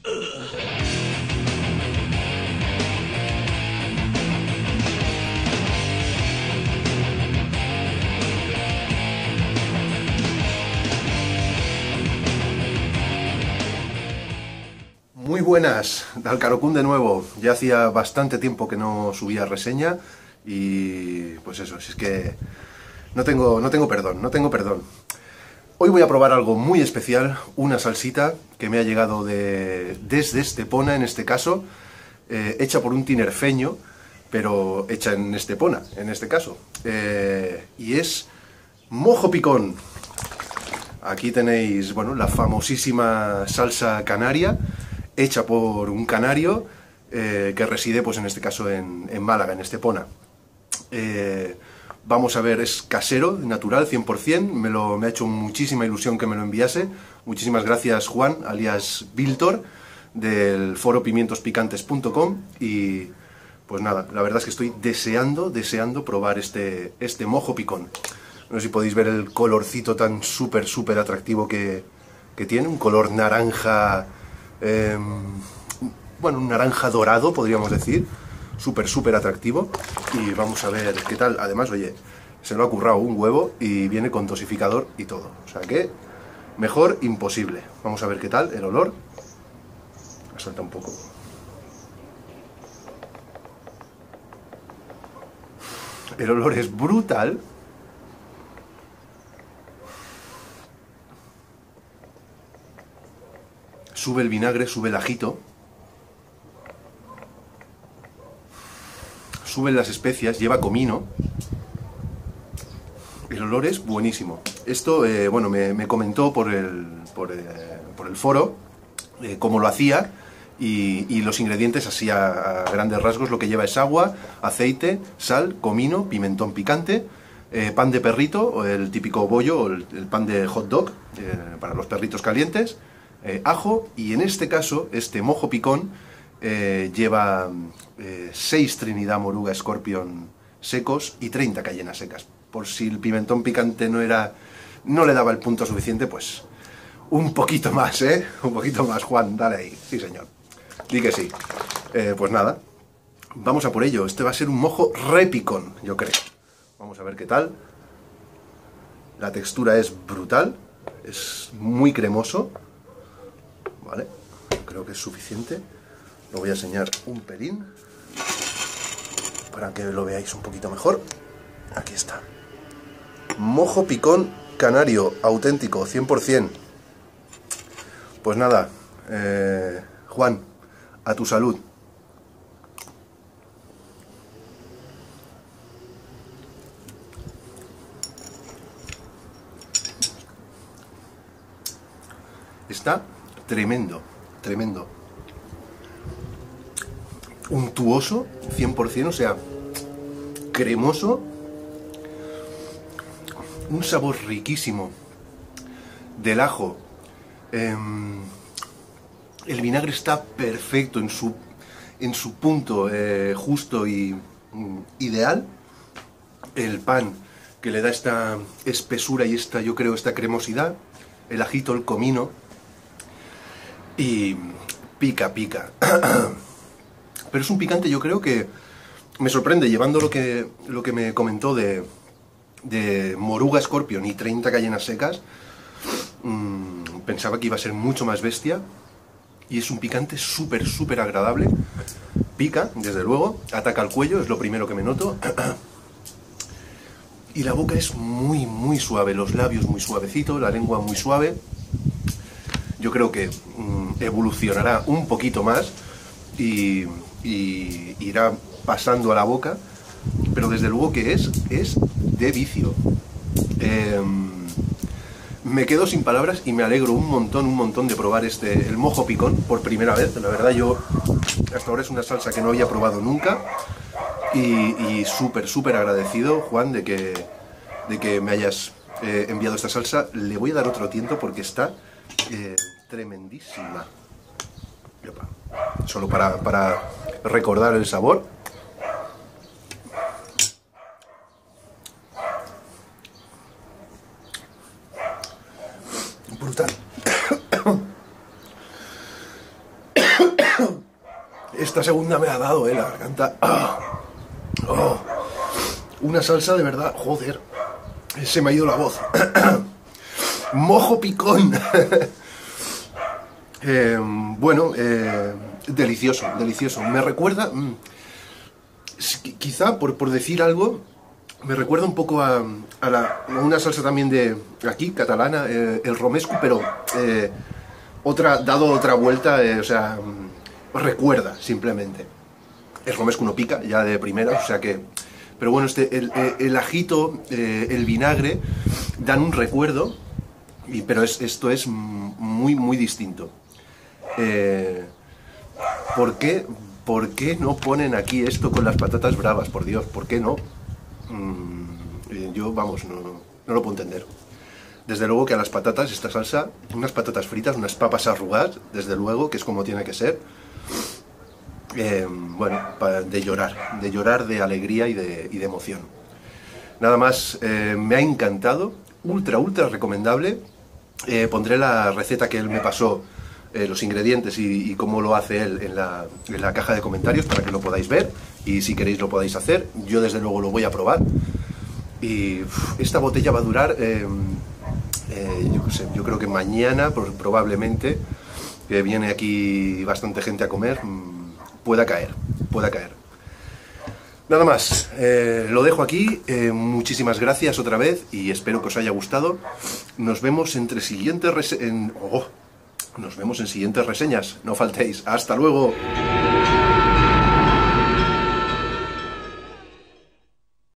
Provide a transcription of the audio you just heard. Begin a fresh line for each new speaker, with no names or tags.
Muy buenas, Dalcarocún de nuevo. Ya hacía bastante tiempo que no subía reseña y pues eso, es que no tengo perdón. Hoy voy a probar algo muy especial, una salsita que me ha llegado desde Estepona, en este caso, hecha por un tinerfeño, pero hecha en Estepona, en este caso. Y es mojo picón. Aquí tenéis, bueno, la famosísima salsa canaria, hecha por un canario que reside, pues en este caso, en Málaga, en Estepona. Vamos a ver, es casero, natural, 100%, me ha hecho muchísima ilusión que me lo enviase. Muchísimas gracias, Juan, alias Viltor, del foro pimientospicantes.com. Y pues nada, la verdad es que estoy deseando probar este mojo picón. No sé si podéis ver el colorcito tan súper atractivo que tiene, un color naranja, bueno, un naranja dorado, podríamos decir, súper atractivo. Y vamos a ver qué tal. Además, oye, se lo ha currado un huevo y viene con dosificador y todo, o sea que mejor imposible. Vamos a ver qué tal el olor. Me suelta un poco. El olor es brutal. Sube el vinagre, sube el ajito, suben las especias, lleva comino. El olor es buenísimo. Esto, bueno, me comentó por el foro cómo lo hacía y los ingredientes así a grandes rasgos. Lo que lleva es agua, aceite, sal, comino, pimentón picante, pan de perrito, o el típico bollo, o el pan de hot dog para los perritos calientes, ajo, y en este caso, este mojo picón lleva 6 Trinidad Moruga Scorpion secos y 30 cayenas secas. Por si el pimentón picante no le daba el punto suficiente, pues un poquito más, ¿eh? Un poquito más, Juan, dale ahí. Sí, señor. Di que sí. Pues nada, vamos a por ello. Este va a ser un mojo repicón, yo creo. Vamos a ver qué tal. La textura es brutal, es muy cremoso. Vale, creo que es suficiente. Lo voy a enseñar un pelín para que lo veáis un poquito mejor. Aquí está. Mojo picón canario, auténtico, 100%. Pues nada, Juan, a tu salud. Está tremendo. Untuoso, 100%, o sea, cremoso. Un sabor riquísimo del ajo. El vinagre está perfecto en su punto justo y ideal. El pan que le da esta espesura y yo creo, esta cremosidad. El ajito, el comino. Y pica. Pero es un picante, yo creo que me sorprende, llevando lo que me comentó de Moruga Scorpion y 30 cayenas secas. Pensaba que iba a ser mucho más bestia. Y es un picante súper agradable. Pica, desde luego, ataca al cuello, es lo primero que me noto. Y la boca es muy suave, los labios muy suavecitos, la lengua muy suave. Yo creo que evolucionará un poquito más y irá pasando a la boca, pero desde luego que es de vicio. Me quedo sin palabras y me alegro un montón de probar el mojo picón por primera vez. La verdad, yo hasta ahora es una salsa que no había probado nunca y súper agradecido, Juan, de que me hayas enviado esta salsa. Le voy a dar otro tiento porque está tremendísima. Solo para recordar el sabor. Brutal. Esta segunda me ha dado, la garganta. Oh, una salsa de verdad, joder. Se me ha ido la voz. Mojo picón. Bueno, delicioso, delicioso. Me recuerda, quizá por decir algo, me recuerda un poco a una salsa también de aquí, catalana, el romesco, pero dado otra vuelta, o sea, recuerda simplemente. El romesco no pica ya de primera, o sea que... Pero bueno, el ajito, el vinagre, dan un recuerdo, pero esto es muy, muy distinto. ¿Por qué no ponen aquí esto con las patatas bravas? Por Dios, ¿por qué no? Yo, vamos, no lo puedo entender. Desde luego que a las patatas, esta salsa, unas patatas fritas, unas papas arrugadas, desde luego, que es como tiene que ser. Bueno, de llorar de alegría y de emoción. Nada más, me ha encantado, ultra, ultra recomendable. Pondré la receta que él me pasó, los ingredientes y cómo lo hace él en la caja de comentarios para que lo podáis ver y si queréis lo podáis hacer. Yo desde luego lo voy a probar y esta botella va a durar, yo creo que mañana probablemente, que viene aquí bastante gente a comer, pueda caer. Nada más, lo dejo aquí, muchísimas gracias otra vez y espero que os haya gustado. Nos vemos en siguientes reseñas, no faltéis, hasta luego.